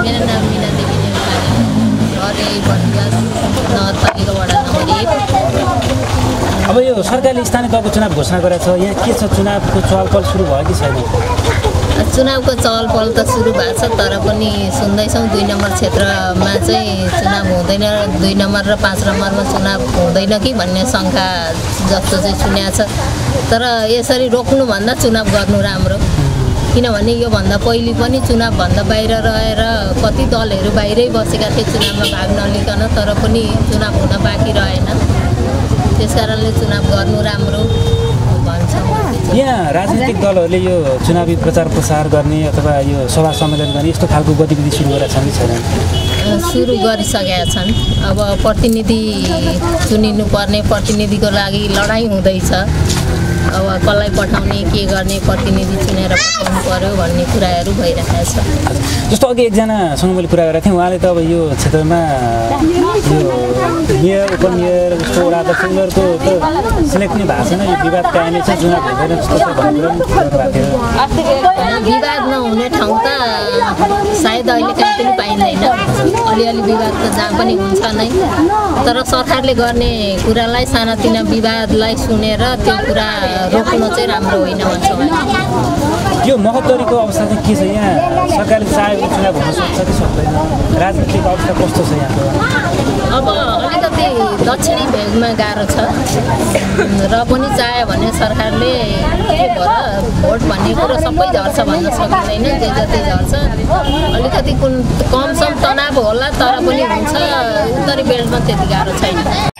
मेरो नाम मीना देवी नेपाली, घर यही बर्दिवास नगरपालिका वडा नम्बर 1। अब यो सरकारले स्थानीय तहको चुनाव घोषणा गरेको छ, यहाँ के छ, चुनावको चहलपहल सुरु भयो कि छैन? चुनावको चहलपहल त सुरु भएको छ, तर पनि सुन्दैछौँ 2 नम्बर क्षेत्रमा चाहिँ चुनाव हुँदैन, 2 नम्बर र 5 नम्बरमा चुनाव हुँदैन कि भन्ने शङ्का जस्तो चाहिँ सुनेको छ। तर यसरी रोक्नुभन्दा चुनाव गर्नु राम्रो, किनभने योभन्दा पहिले पनि चुनावभन्दा बाहिर रहेर कति दलहरू बाहिरै बसेका थिए चुनावमा भाग नलिकन, तर पनि चुनाव हुन बाँकी रहेन। त्यसकारणले चुनाव गर्नु राम्रो भन्छौँ। यहाँ राजनीतिक दलहरूले यो चुनावी प्रचार प्रसार गर्ने अथवा यो सभा सम्मेलन गर्ने यस्तो खालको गतिविधि सुरु गरेका छन् कि छैनन्? सुरु गरिसकेका छन्। अब प्रतिनिधि चुनिनुपर्ने, प्रतिनिधिको लागि लडाइँ हुँदैछ। अब कसलाई पठाउने, के गर्ने, प्रतिनिधि चुनेर पठाउनु पर्यो भन्ने कुराहरू भइरहेको छ। जस्तो अघि एकजनासँग मैले कुरा गरेको थिएँ, उहाँले त अब यो क्षेत्रमा यो मेयर, उपमेयर, जस्तो वडा अध्यक्ष उनीहरूको त सिलेक्ट नै भएको छैन, यो विवाद कायमै छ, चुनाव हुँदैन जस्तो भन्नुभएको थियो। विवाद नहुने ठाउँ त सायद अहिले कहीँ पनि पाइँदैन। अलिअलि विवाद त जहाँ पनि हुन्छ नै, तर सरकारले गर्ने कुरालाई, सानातिना विवादलाई सुनेर त्यो कुरा रोक्नु चाहिँ राम्रो होइन भन्छौँ। यो महोत्तरीको अवस्था चाहिँ के छ? यहाँ सरकारले चाहेको चुनाव हुन सक्छ कि सक्दैन? राजनीतिक अवस्था कस्तो छ यहाँको? अब अलिकति दक्षिणी भेगमा गाह्रो छ, र पनि चाह्यो भने सरकारले के भएर भोट भन्ने कुरो सबै झर्छ भन्न सकिँदैन, जे जति झर्छ। अलिकति कमसम तनाव होला, तर पनि हुन्छ। उत्तरी बेल्टमा त्यति गाह्रो छैन।